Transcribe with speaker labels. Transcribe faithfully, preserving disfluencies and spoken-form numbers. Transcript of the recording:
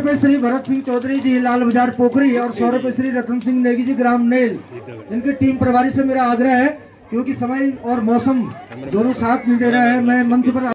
Speaker 1: रुपए श्री भरत सिंह चौधरी जी लाल बाजार पोखरी और सौ रुपए श्री रतन सिंह नेगी जी ग्राम नेल। इनकी टीम प्रभारी से मेरा आग्रह है, क्योंकि समय और मौसम दोनों साथ मिल दे रहा है, मैं मंच पर